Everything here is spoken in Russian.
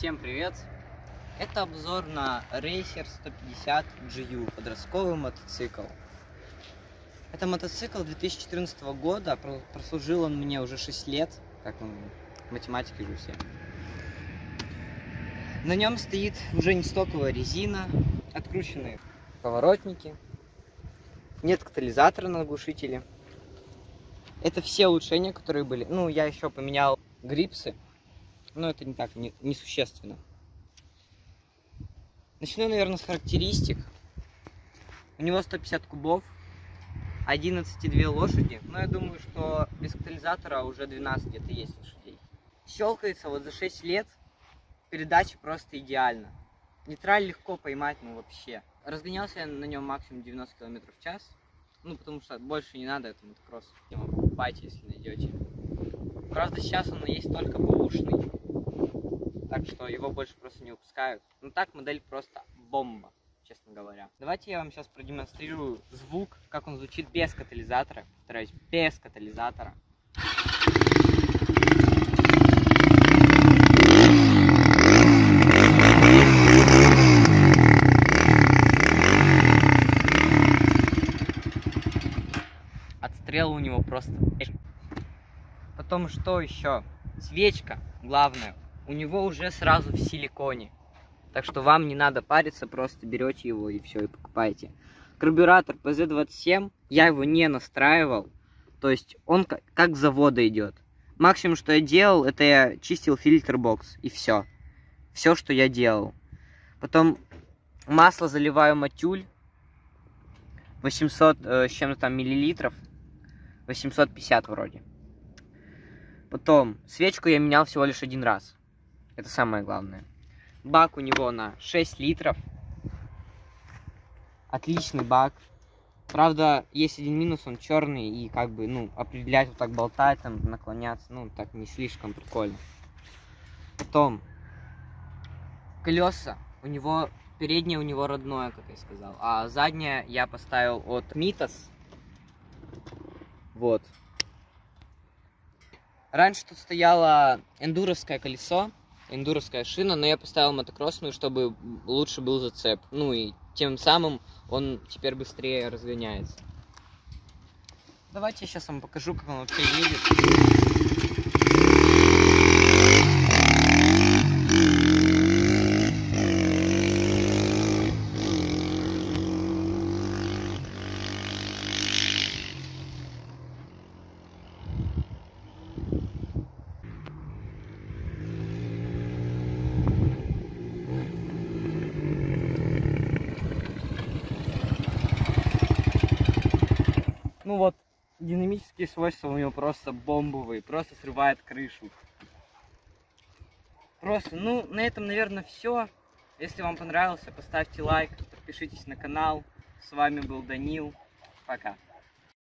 Всем привет! Это обзор на Racer 150 GU, подростковый мотоцикл. Это мотоцикл 2014 года, прослужил он мне уже 6 лет, как он в математике же все. На нем стоит уже не стоковая резина, открученные поворотники, нет катализатора на глушителе. Это все улучшения, которые были. Ну, я еще поменял грипсы, но это не так, не существенно. Начну, наверное, с характеристик. У него 150 кубов, 11,2 лошади. Но я думаю, что без катализатора уже 12 где-то есть лошадей. Щелкается вот за 6 лет. Передача просто идеально. Нейтраль легко поймать, ну вообще. Разгонялся я на нем максимум 90 км в час. Ну, потому что больше не надо, это мотокросс. Покупайте, если найдете. Правда, сейчас он есть только бэушный. Так что его больше просто не выпускают. Но так модель просто бомба, честно говоря. Давайте я вам сейчас продемонстрирую звук, как он звучит без катализатора. Повторяюсь, без катализатора. Отстрел у него просто. Потом что еще? Свечка, главное, у него уже сразу в силиконе. Так что вам не надо париться, просто берете его и все, и покупаете. Карбюратор PZ27, я его не настраивал. То есть он как с завода идет. Максимум, что я делал, это я чистил фильтр-бокс и все. Все, что я делал. Потом масло заливаю Матюль. 800 с чем-то там миллилитров. 850 вроде. Потом свечку я менял всего лишь один раз. Это самое главное. Бак у него на 6 литров. Отличный бак. Правда, есть один минус, он черный, и как бы, ну, определять вот так болтать, там, наклоняться, ну, так не слишком прикольно. Потом колеса. У него, переднее у него родное, как я сказал. А заднее я поставил от Митас. Вот. Раньше тут стояло эндуровское колесо, эндуровская шина, но я поставил мотокроссную, чтобы лучше был зацеп. Ну и тем самым он теперь быстрее разгоняется. Давайте я сейчас вам покажу, как он вообще едет. Ну вот, динамические свойства у него просто бомбовые, просто срывает крышу. Просто, ну, на этом, наверное, все. Если вам понравился, поставьте лайк, подпишитесь на канал. С вами был Данил. Пока.